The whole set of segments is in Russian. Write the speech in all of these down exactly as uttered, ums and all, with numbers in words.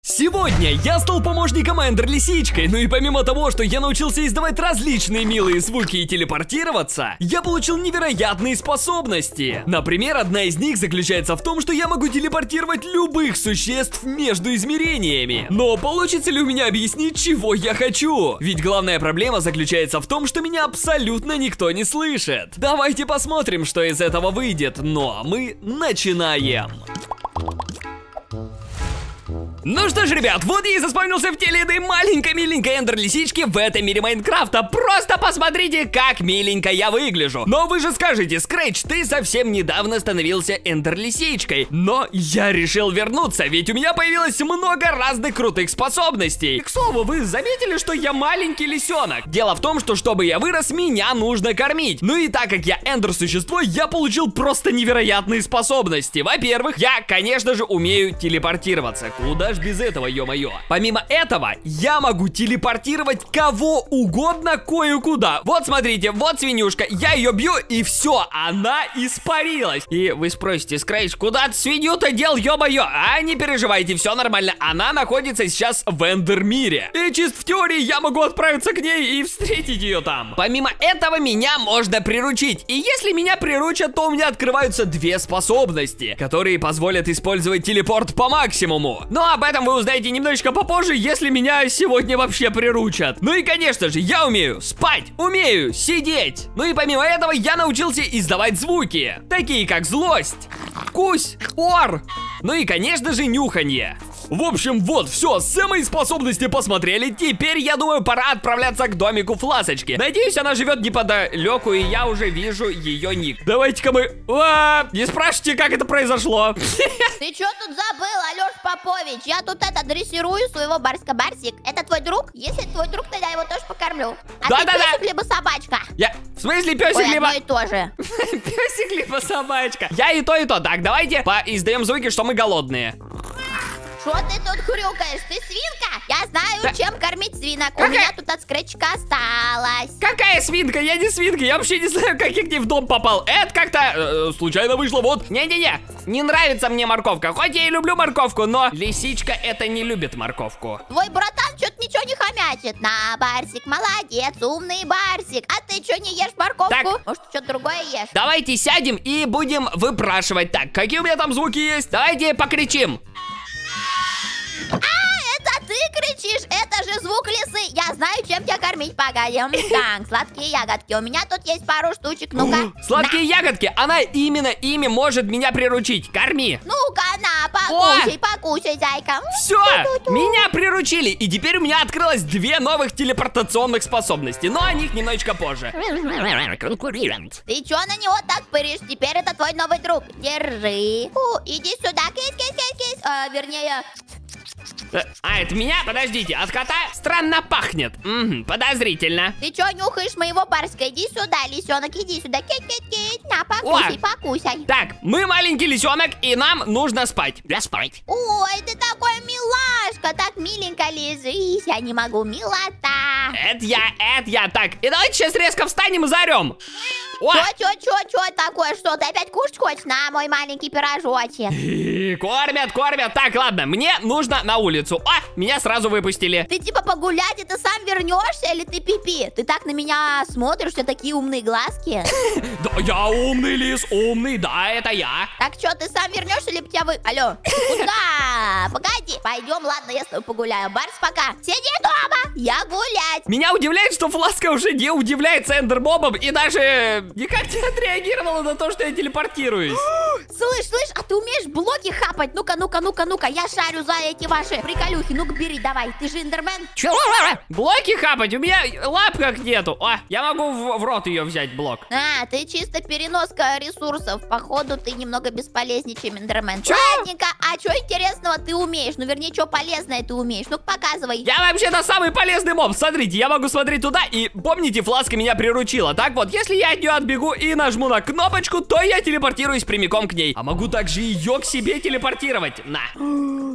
Сегодня я стал помощником Эндер Лисичкой, ну и помимо того, что я научился издавать различные милые звуки и телепортироваться, я получил невероятные способности. Например, одна из них заключается в том, что я могу телепортировать любых существ между измерениями. Но получится ли у меня объяснить, чего я хочу? Ведь главная проблема заключается в том, что меня абсолютно никто не слышит. Давайте посмотрим, что из этого выйдет. Ну а мы начинаем. Ну что ж, ребят, вот я и заспавнился в теле этой маленькой миленькой Эндер Лисички в этом мире Майнкрафта. Просто посмотрите, как миленько я выгляжу. Но вы же скажете: Скретч, ты совсем недавно становился Эндер Лисичкой. Но я решил вернуться, ведь у меня появилось много разных крутых способностей. И, к слову, вы заметили, что я маленький лисенок? Дело в том, что чтобы я вырос, меня нужно кормить. Ну и так как я Эндер существо, я получил просто невероятные способности. Во-первых, я, конечно же, умею телепортироваться. Куда ж без этого, ё-моё. Помимо этого, я могу телепортировать кого угодно кое-куда. Вот смотрите, вот свинюшка, я ее бью, и все, она испарилась. И вы спросите: Скретч, куда ты свинью-то дел, ё-моё? А не переживайте, все нормально, она находится сейчас в Эндер-мире. И чисто в теории я могу отправиться к ней и встретить ее там. Помимо этого, меня можно приручить. И если меня приручат, то у меня открываются две способности, которые позволят использовать телепорт по максимуму. Но об этом вы узнаете немножечко попозже, если меня сегодня вообще приручат. Ну и, конечно же, я умею спать, умею сидеть. Ну и помимо этого, я научился издавать звуки, такие как злость, кусь, ор, ну и, конечно же, нюханье. В общем, вот, все, все мои способности посмотрели. Теперь, я думаю, пора отправляться к домику Фласочки. Надеюсь, она живет неподалеку, и я уже вижу ее ник. Давайте-ка мы... А, не спрашивайте, как это произошло. Ты что тут забыл, Алёш Попович? Я тут это дрессирую своего Барска. Барсик, это твой друг? Если твой друг, тогда я его тоже покормлю. А да, ты да, песик да. либо собачка? Я... В смысле песик Ой, либо... одно и то же. Песик либо собачка. Я и то, и то. Так, давайте издаем звуки, что мы голодные. Что ты тут хрюкаешь? Ты свинка? Я знаю, да. чем кормить свинок. Какая... У меня тут от Скретчика осталось. Какая свинка? Я не свинка. Я вообще не знаю, как я к ней в дом попал. Это как-то э, случайно вышло. Вот. Не-не-не. Не нравится мне морковка. Хоть я и люблю морковку, но лисичка это не любит морковку. Твой братан что-то ничего не хомячит. На, Барсик, молодец, умный Барсик. А ты что, не ешь морковку? Так. Может, что-то другое ешь? Давайте сядем и будем выпрашивать. Так, какие у меня там звуки есть? Давайте покричим. А, это ты кричишь? Это же звук лисы. Я знаю, чем тебя кормить. Погодим. Так, сладкие ягодки. У меня тут есть пару штучек. Ну-ка. Сладкие ягодки. Она именно ими может меня приручить. Корми. Ну-ка, на, покушай, покушай, зайка. Все, меня приручили. И теперь у меня открылось две новых телепортационных способности. Но о них немножечко позже. Конкурент. Ты чё на него так пыришь? Теперь это твой новый друг. Держи. Фу, иди сюда, кись-кись-кись-кись. А, вернее... А, это меня? Подождите, от кота странно пахнет. Угу, подозрительно. Ты чё нюхаешь моего Барска? Иди сюда, лисенок, иди сюда. Кить-кить-кить. На, покусай, О! покусай. Так, мы маленький лисенок, и нам нужно спать. Я спать. Ой, ты такой милашка. Так миленько лежишь. Я не могу, милота. Это я, это я. Так, и давайте сейчас резко встанем и заорем. О! Чё, чё, чё, чё такое? Что, ты опять кушать хочешь? На, мой маленький пирожочек. Кормят, кормят. Так, ладно, мне нужно на улицу. А, меня сразу выпустили. Ты типа погулять, и ты сам вернешься, или ты пипи? Ты так на меня смотришь, у тебя такие умные глазки. Да, я умный лис, умный, да, это я. Так что, ты сам вернешься, или тебя вы... Алло, куда? Погоди, пойдем, ладно, я с тобой погуляю. Барс, пока. Сиди дома, я гулять. Меня удивляет, что Фласка уже не удивляется эндермобом и даже никак не отреагировала на то, что я телепортируюсь. Слышь, слышь, а ты умеешь блоки хапать? Ну-ка, ну-ка, ну-ка, ну-ка, я шарю за эти ваши приколюхи. Ну-ка, бери, давай, ты же эндермен. Чё? Блоки хапать? У меня лапок нету. О, я могу в, в рот ее взять, блок. А, ты чисто переноска ресурсов. Походу, ты немного бесполезнее, чем эндермен. Чё? Ладненько, а что интересного ты умеешь? Ну, вернее, что полезное ты умеешь? Ну-ка, показывай. Я вообще-то самый полезный моб. Смотрите, я могу смотреть туда, и помните, Фласка меня приручила. Так вот, если я от нее отбегу и нажму на кнопочку, то я телепортируюсь прямиком к ней. А могу также ее к себе телепортировать. На.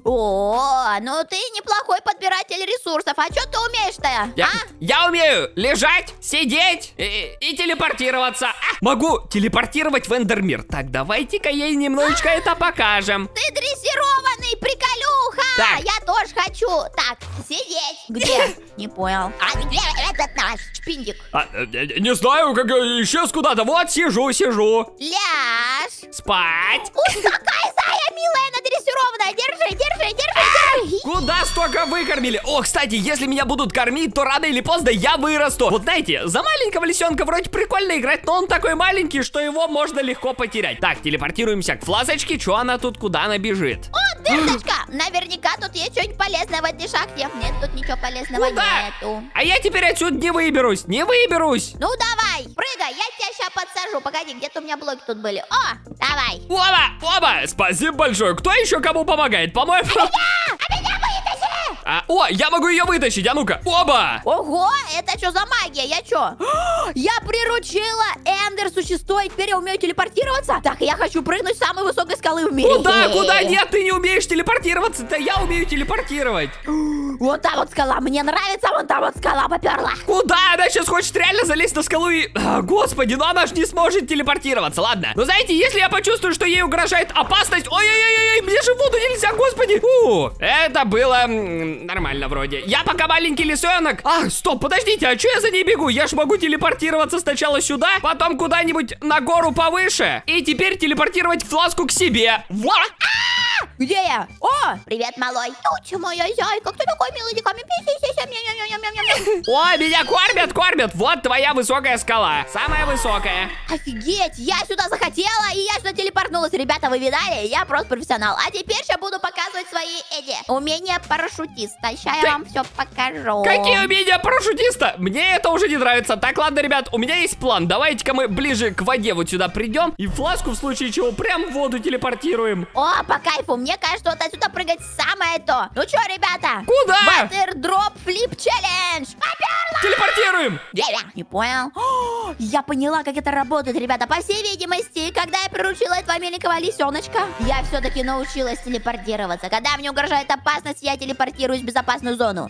О, ну ты неплохой подбиратель ресурсов. А что ты умеешь-то? Я, А? я умею лежать, сидеть и, и телепортироваться. А, могу телепортировать в Эндермир. Так, давайте-ка ей немножечко это покажем. Ты дрессированный, приколюха! Так. Я тоже хочу. Так, сидеть. Где? Не понял. А где этот наш шпиндик? А, э, э, не знаю, как э, исчез куда-то. Вот, сижу, сижу. Ляж. Спать. Ух, какая зая милая, надрессированная. Держи, держи, держи, держи. Куда столько выкормили? О, кстати, если меня будут кормить, то рано или поздно я вырасту. Вот знаете, за маленького лисенка вроде прикольно играть, но он такой маленький, что его можно легко потерять. Так, телепортируемся к фласочке. Че она тут, куда она бежит? О, дырочка. Наверняка тут есть что-нибудь полезное в этой шахте. Нет, тут ничего полезного Куда? нету. А я теперь отсюда не выберусь, не выберусь. Ну давай, прыгай, я тебя сейчас подсажу. Погоди, где-то у меня блоки тут были. О, давай. Оба, оба, спасибо большое. Кто еще кому помогает? По-моему... А меня вытащи! А, о, я могу ее вытащить, а ну-ка. Оба! Ого, это что за магия? Я что? Я приручила Эндер существо, и теперь я умею телепортироваться? Так, я хочу прыгнуть с самой высокой скалы в мире. Куда, куда? Нет, ты не умеешь телепортироваться. Да я умею телепортировать. Вот там вот скала, мне нравится, вон там вот скала поперла. Куда? Она сейчас хочет реально залезть на скалу и... А, господи, ну она же не сможет телепортироваться, ладно. Но знаете, если я почувствую, что ей угрожает опасность... Ой-ой-ой, мне же в воду нельзя, господи. Фу, это было м, нормально вроде. Я пока маленький лисенок. А, стоп, подождите, а что я за ней бегу? Я ж могу телепортироваться сначала сюда, потом куда-нибудь на гору повыше, и теперь телепортировать фласку к себе. Во! Где я? О, привет, малой. Туча моя зайка, кто такой милый диками? О, меня кормят, кормят. Вот твоя высокая скала. Самая высокая. Офигеть, я сюда захотела, и я сюда телепортнулась. Ребята, вы видали? Я просто профессионал. А теперь я буду показывать свои эти умения парашютиста. Сейчас Ты- я вам все покажу. Какие умения парашютиста? Мне это уже не нравится. Так, ладно, ребят, у меня есть план. Давайте-ка мы ближе к воде вот сюда придем и фласку в случае чего прям в воду телепортируем. О, по кайфу. Мне кажется, вот отсюда прыгать самое то. Ну что, ребята? Куда? Ватер-дроп флип челлендж. Поперла! Телепортируем. Не понял. О, я поняла, как это работает, ребята. По всей видимости, когда я приручила этого миленького лисеночка, я все-таки научилась телепортироваться. Когда мне угрожает опасность, я телепортируюсь в безопасную зону.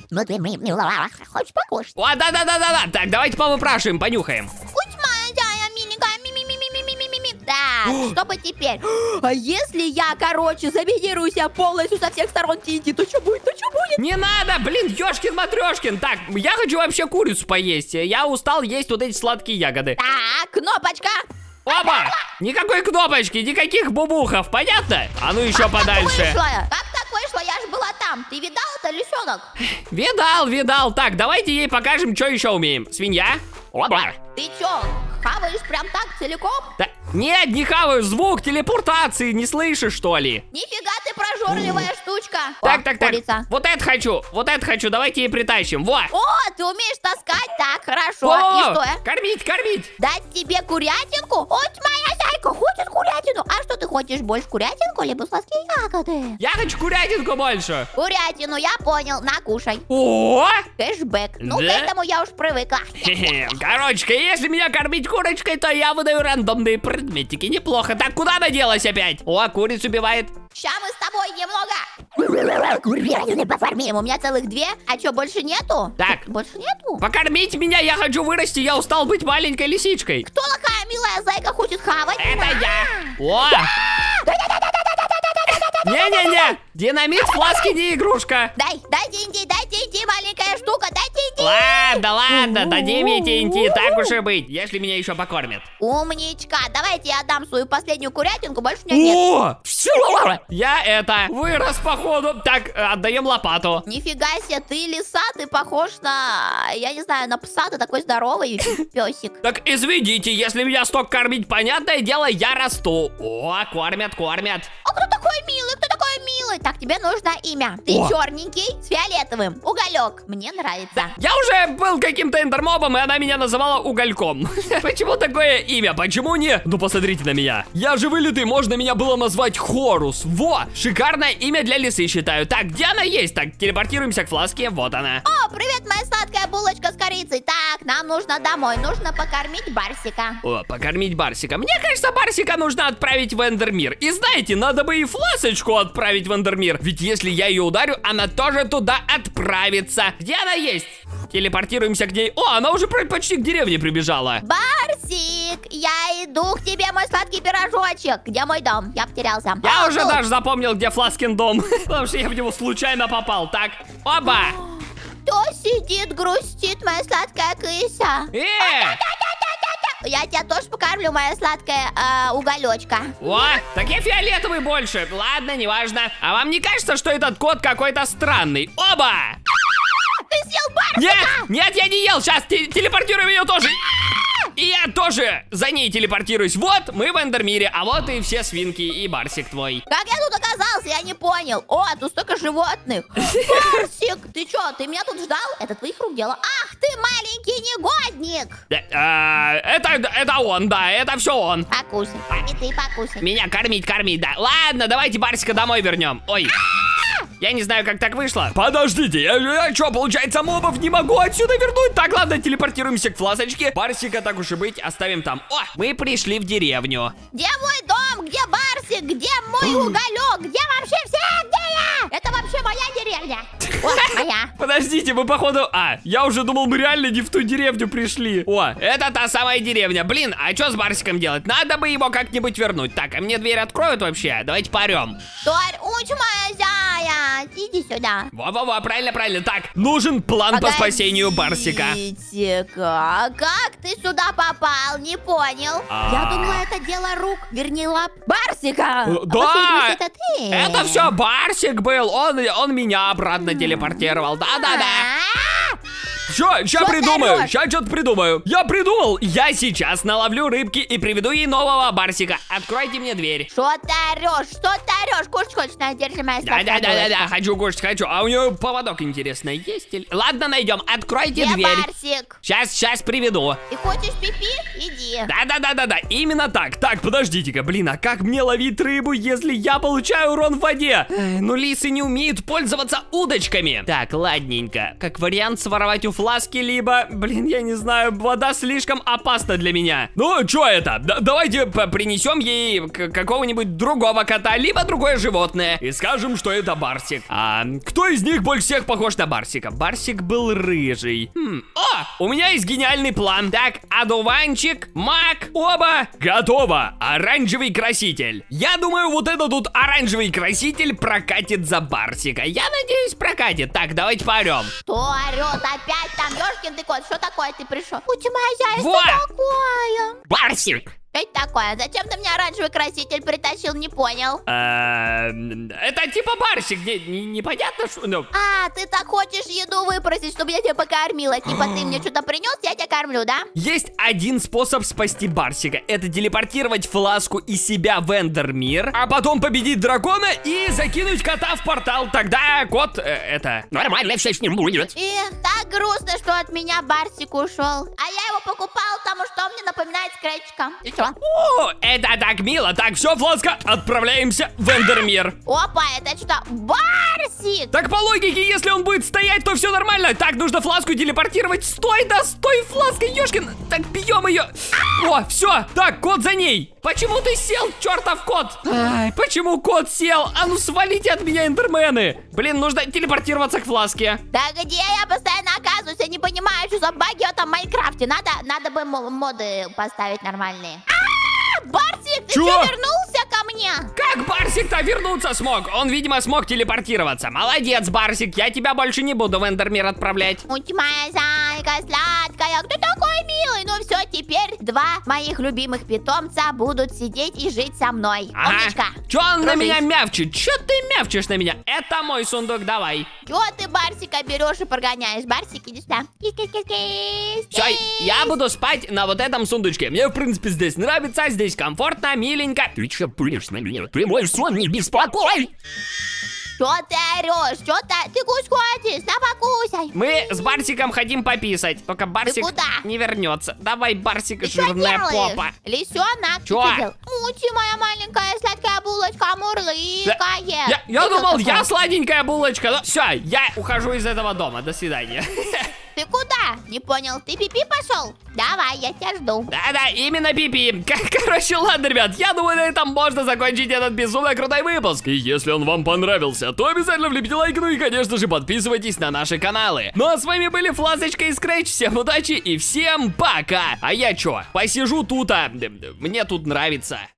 Хочешь покушать? О, да-да-да-да-да. Так, давайте повыпрашиваем, понюхаем. Вкусная, да, миленькая, ми-ми-ми-ми-ми-ми-ми. Так, что бы теперь? А если я, короче, заминируюсь я полностью со всех сторон Ти Эн Ти, то что будет, то что будет? Не надо, блин, ёшкин-матрёшкин. Так, я хочу вообще курицу поесть. Я устал есть вот эти сладкие ягоды. Так, кнопочка. Опа! Никакой кнопочки, никаких бубухов, понятно? А ну еще подальше. Так вышло? Как так вышло? Я же была там. Ты видал это, лисенок? Видал, видал. Так, давайте ей покажем, что еще умеем. Свинья. Опа. Ты чё, хаваешь прям так целиком? Да, нет, не хаваю, звук телепортации не слышишь, что ли? Нифига ты прожорливая штучка. Так, О, так, так. курица. Вот это хочу, вот это хочу, давайте ей притащим. Во. О, ты умеешь таскать? Так, хорошо. О, И что? кормить, кормить. Дать тебе курятинку? Вот моя зайка хочет курятину. А что ты хочешь, больше курятинку, либо сладкие ягоды? Я хочу курятинку больше. Курятину, я понял, накушай. О! Кэшбэк. Ну, Да? к этому я уж привыкла. Хе-хе. Короче, если меня кормить курочкой, то я выдаю рандомные предметики. Неплохо. Так, куда она делась опять? О, курицу убивает. Ща мы с тобой немного курятины пофармим. У меня целых две. А что, больше нету? Так. Больше нету? Покормите меня, я хочу вырасти, я устал быть маленькой лисичкой. Кто такая милая зайка хочет хавать? Это я. О! Не-не-не, динамит в фласке не игрушка. Дай, дай Ти Эн Ти, дай Ти Эн Ти, маленькая штука, дай Ти Эн Ти. Ладно, ладно, дадим ей Ти Эн Ти, так уж и быть, если меня еще покормят. Умничка, давайте я отдам свою последнюю курятинку, больше у меня нет. О! Все! Я это, вырос походу. Так, отдаем лопату. Нифига себе, ты лиса, ты похож на, я не знаю, на пса, ты такой здоровый песик. Так, извините, если меня столько кормить, понятное дело, я расту. О, кормят, кормят. А кто такой милый, кто такой милый? Так, тебе нужно имя. Ты О. черненький, с фиолетовым, уголек. Мне нравится. Я уже был каким-то эндермобом, и она меня называла угольком. Почему такое имя? Почему не? Ну, посмотрите на меня. Я же вылитый, можно меня было назвать Хорус. Во, шикарное имя для лисы, считаю. Так, где она есть? Так, телепортируемся к фласке, вот она. О, привет, моя сладкая булочка с корицей. Так, нам нужно домой. Нужно покормить Барсика. О, покормить Барсика. Мне кажется, Барсика нужно отправить в Эндермир. И знаете, надо бы и Фласочку отправить в Эндермир. Ведь если я ее ударю, она тоже туда отправится. Где она есть? Телепортируемся к ней. О, она уже почти к деревне прибежала. Барсик, я иду к тебе, мой сладкий пирожочек. Где мой дом? Я потерялся. Я О, уже тут. даже запомнил, где Фласкин дом. Потому что я в него случайно попал. Так, оба. Кто сидит, грустит, моя сладкая кыся? Э! Я тебя тоже покормлю, моя сладкая э, уголечка. О, так я фиолетовый больше. Ладно, неважно. А вам не кажется, что этот кот какой-то странный? Оба! Ты съел Барсика? Нет, нет, я не ел. Сейчас телепортируем ее тоже. И я тоже за ней телепортируюсь. Вот, мы в Эндермире, а вот и все свинки и Барсик твой. Как я тут оказался, я не понял. О, тут столько животных. Барсик, ты чё, ты меня тут ждал? Это твоих рук дело. Ах ты, маленький негодник. Э, а, это, это он, да, это все он. Покусай, и ты покусай. Меня кормить, кормить, да. Ладно, давайте Барсика домой вернем. Ой. Я не знаю, как так вышло. Подождите, я, я что, получается, мобов не могу отсюда вернуть? Так, ладно, телепортируемся к Фласочке. Барсика, так уж и быть, оставим там. О, мы пришли в деревню. Где мой дом? Где Барсик? Где мой уголек? Где вообще все? Где я? Это вообще моя деревня. О, моя. Подождите, мы походу... А, я уже думал, мы реально не в ту деревню пришли. О, это та самая деревня. Блин, а что с Барсиком делать? Надо бы его как-нибудь вернуть. Так, а мне дверь откроют вообще? Давайте поорем. Торь, уч моя зая. Иди сюда. Во-во-во, правильно, правильно. Так, нужен план по спасению Барсика. Погодите-ка, как ты сюда попал? Не понял. А. Я думала, это дело рук, вернее лап Барсика. Э, А да. по всей видимости, это ты. Это все Барсик был. Он, он меня обратно телепортировал. Да-да-да. А? Ща, ща Что ты придумаю, орешь? ща что-то придумаю. Я придумал. Я сейчас наловлю рыбки и приведу ей нового Барсика. Откройте мне дверь. Что ты орешь? Что ты орешь? Кушать хочешь? На, держи моя сладкая Да-да-да-да-да, булочка. хочу кушать, хочу. А у нее поводок, интересно, есть? Или... Ладно, найдем. Откройте Где дверь. Барсик? Сейчас, сейчас приведу. Ты хочешь пипи? Иди. Да-да-да-да-да, именно так. Так, подождите-ка, блин, а как мне ловить рыбу, если я получаю урон в воде? Эх, ну лисы не умеют пользоваться удочками. Так, ладненько. Как вариант своровать у Фласки, либо, блин, я не знаю, вода слишком опасна для меня. Ну, что это? Д давайте принесем ей какого-нибудь другого кота, либо другое животное. И скажем, что это Барсик. А кто из них больше всех похож на Барсика? Барсик был рыжий. Хм. О, у меня есть гениальный план. Так, одуванчик, мак, оба. Готово. Оранжевый краситель. Я думаю, вот этот тут оранжевый краситель прокатит за Барсика. Я надеюсь, прокатит. Так, давайте поорем. Кто орет опять там? Ёшкин ты кот, что такое ты пришел? У тебя заяц, Во! что такое? Барсик. Что это такое? Зачем ты мне оранжевый краситель притащил? Не понял. Эм, Это типа Барсик, не- не- непонятно, что... ну. А, ты так хочешь еду выпросить, чтобы я тебя покормила? Типа ты мне что-то принес, я тебя кормлю, да? Есть один способ спасти Барсика. Это телепортировать Фласку и себя в Эндермир, а потом победить дракона и закинуть кота в портал. Тогда кот, э, это... Нормально все с ним будет. Эх, так грустно, что от меня Барсик ушел. А я его покупал, потому что он мне напоминает Скретчика. И что? О, это так мило. Так, все, Фласка, отправляемся в Эндермир. Опа, это что? Барсик! Так по логике, если он будет стоять, то все нормально. Так, нужно Фласку телепортировать. Стой, да стой, Фласка, ёшкин. Так, бьем ее. О, все. Так, кот за ней. Почему ты сел, чертов кот? Ай, почему кот сел? А ну свалите от меня, эндермены. Блин, нужно телепортироваться к Фласке. Да где я постоянно оказываюсь? Я не понимаю, что за баги в этом Майнкрафте. Надо, надо бы мо- моды поставить нормальные. А, Барсик, ты Чё? что, вернулся ко мне? Как Барсик-то вернуться смог? Он, видимо, смог телепортироваться. Молодец, Барсик, я тебя больше не буду в Эндермир отправлять. Будь моя зайка сладкая, кто такой милый? Ну все, теперь два моих любимых питомца будут сидеть и жить со мной. Умничка. Чё он на Дружись. меня мявчит? Чё ты мявчишь на меня? Это мой сундук, давай. Чё ты Барсика берешь и прогоняешь? Барсик, иди сюда. Кис-кис-кис-кис. Все, я буду спать на вот этом сундучке. Мне, в принципе, здесь нравится, здесь комфортно, миленько. Ты чё пылишь на меня? Ты мой сон не беспокой. Чё ты орешь? Чё ты? Ты кусь хочешь? На, покусай. Мы с Барсиком хотим пописать. Только Барсик куда? не вернется. Давай, Барсик, Ты что жирная делаешь? попа. Лисенок, Чё? что ты делал? Мути, моя маленькая сладкая булочка мурлыкает. Я, я Ты думал, кто я такой? сладенькая булочка. Все, я ухожу из этого дома. До свидания. Ты куда? Не понял, ты пипи пошел? Давай, я тебя жду. Да-да, именно пипи. Короче, ладно, ребят, я думаю, на этом можно закончить этот безумно крутой выпуск. И если он вам понравился, то обязательно влепите лайк, ну и, конечно же, подписывайтесь на наши каналы. Ну а с вами были Флазочка и Scratch. Всем удачи и всем пока. А я чё, посижу тут, а мне тут нравится.